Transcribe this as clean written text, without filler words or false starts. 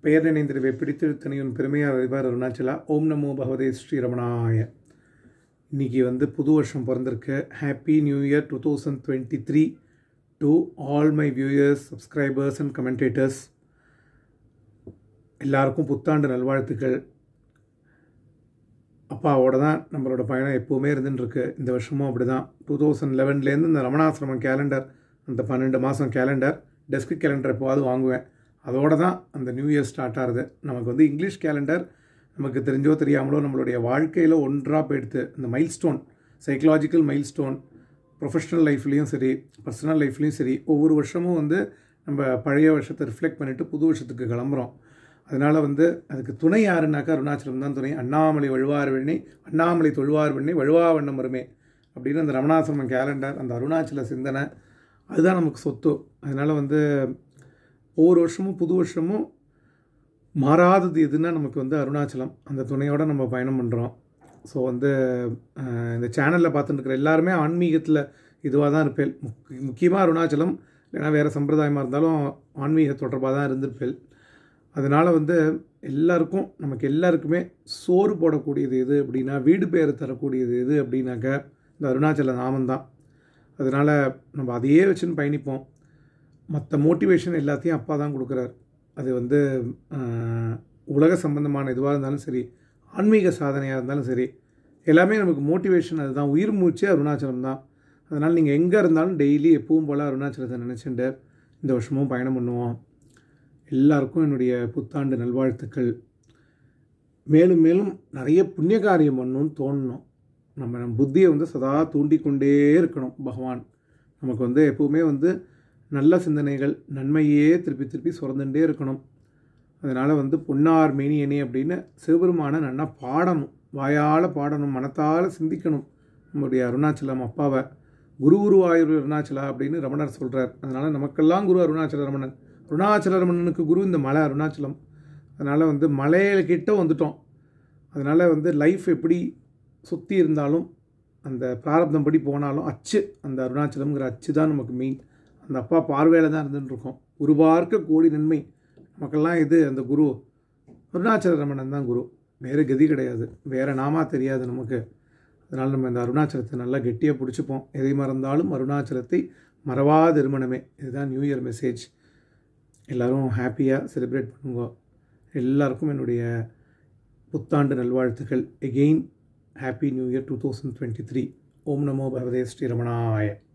பெயர் நினைந்திருவை பிடித்திருத்தனையும் பெருமையார் அறிவார் அருணாச்சலா. ஓம் நமோ பகவதே ஸ்ரீ ரமணாய. இன்றைக்கி புது வருஷம் பிறந்திருக்கு. Happy new year 2023 to all my viewers, subscribers and commentators. எல்லாருக்கும் புத்தாண்டு நல்வாழ்த்துக்கள். அப்பாவோட தான் நம்மளோட பயணம் எப்போவுமே இருந்துட்டுருக்கு. இந்த வருஷமும் அப்படி தான். 2011லேருந்து இந்த ரமணாசிரமம் கேலண்டர், அந்த 12 மாதம் கேலண்டர், டெஸ்க் கேலண்டர் எப்போவாது வாங்குவேன். அதோடு தான் அந்த நியூ இயர் ஸ்டார்ட் ஆகுது. நமக்கு இங்கிலீஷ் கேலண்டர் நமக்கு தெரிஞ்சோ தெரியாமலோ நம்மளுடைய வாழ்க்கையில் ஒன்றாக போயிடுது. இந்த மைல்ஸ்டோன், சைக்கலாஜிக்கல் மைல்ஸ்டோன், ப்ரொஃபஷ்னல் லைஃப்லேயும் சரி, பர்சனல் லைஃப்லேயும் சரி, ஒவ்வொரு வருஷமும் நம்ம பழைய வருஷத்தை ரிஃப்ளெக்ட் பண்ணிவிட்டு புது வருஷத்துக்கு கிளம்புறோம். அதனால் அதுக்கு துணை யாருன்னாக்கா அருணாச்சலம் தான் துணை. அண்ணாமலை வழுவார் வெண்ணி, அண்ணாமலை தொழுவார் வெண்ணி, வழுவா வண்ணம் வருமே அப்படின்னு அந்த ரமணாசிரமம் கேலண்டர், அந்த அருணாச்சல சிந்தனை, அதுதான் நமக்கு சொத்து. அதனால் ஒவ்வொரு வருஷமும் புது வருஷமும் மாறாதது எதுன்னா நமக்கு அருணாச்சலம். அந்த துணையோடு நம்ம பயணம் பண்ணுறோம். ஸோ இந்த சேனலில் பார்த்துட்டு இருக்கிற எல்லாருமே ஆன்மீகத்தில் இதுவாக தான் இருப்பேன். முக்கியமாக அருணாச்சலம், இல்லைனா வேறு சம்பிரதாயமாக இருந்தாலும் ஆன்மீக தொடர்பாக தான் இருந்திருப்பேன். அதனால் எல்லாருக்கும், நமக்கு எல்லாருக்குமே சோறு போடக்கூடியது எது அப்படின்னா, வீடு பேர் தரக்கூடியது எது அப்படின்னாக்க இந்த அருணாச்சல நாமந்தான். அதனால் நம்ம அதையே வச்சுன்னு பயணிப்போம். மற்ற மோட்டிவேஷன் எல்லாத்தையும் அப்பா தான் கொடுக்குறார். அது உலக சம்பந்தமான இதுவாக இருந்தாலும் சரி, ஆன்மீக சாதனையாக இருந்தாலும் சரி, எல்லாமே நமக்கு மோட்டிவேஷன் அதுதான். உயிர் மூச்சே அருணாச்சலம் தான். அதனால் நீங்கள் எங்கே இருந்தாலும் டெய்லி எப்பவும் போல் அருணாச்சலத்தை நினச்சிட்டு இந்த வருஷமும் பயணம் பண்ணுவோம். எல்லாருக்கும் என்னுடைய புத்தாண்டு நல்வாழ்த்துக்கள். மேலும் மேலும் நிறைய புண்ணிய காரியம் பண்ணணும்னு தோணணும். நம்ம புத்தியை சதா தூண்டிக்கொண்டே இருக்கணும். பகவான் நமக்கு எப்போவுமே நல்ல சிந்தனைகள், நன்மையே திருப்பி திருப்பி சுரந்துட்டே இருக்கணும். அதனால் பொன்னார் மேனியனே அப்படின்னு சிவபெருமான நல்லா பாடணும், வாயால் பாடணும், மனத்தால் சிந்திக்கணும். நம்முடைய அருணாச்சலம் அப்பாவை குருவாயூர் அருணாச்சலா அப்படின்னு ரமணர் சொல்கிறார். அதனால் நமக்கெல்லாம் குரு அருணாச்சல ரமணன். அருணாச்சல ரமணனுக்கு குரு இந்த மலை அருணாச்சலம். அதனால் மலையில்கிட்ட வந்துட்டோம். அதனால் லைஃப் எப்படி சுற்றி இருந்தாலும், அந்த பிராரப்தம் படி போனாலும் அச்சு, அந்த அருணாச்சலம்ங்கிற அச்சு தான் நமக்கு மெயின். அந்த அப்பா பார்வையில் தான் இருந்துகிட்ருக்கோம். குரு பார்க்க கோடி நன்மை. நமக்கெல்லாம் அந்த குரு அருணாச்சல ரமணன் தான் குரு. வேறு கதி கிடையாது, வேறு நாமா தெரியாது நமக்கு. அதனால் நம்ம இந்த அருணாச்சலத்தை நல்லா கெட்டியாக பிடிச்சிப்போம். எதை மறந்தாலும் அருணாச்சலத்தை மறவாத திருமணமே. இதுதான் நியூ இயர் மெசேஜ். எல்லோரும் ஹாப்பியாக செலிப்ரேட் பண்ணுங்க. எல்லாருக்கும் என்னுடைய புத்தாண்டு நல்வாழ்த்துக்கள். Again happy new year 2023. ஓம் நமோ பகவதே ஸ்ரீ ரமணாய.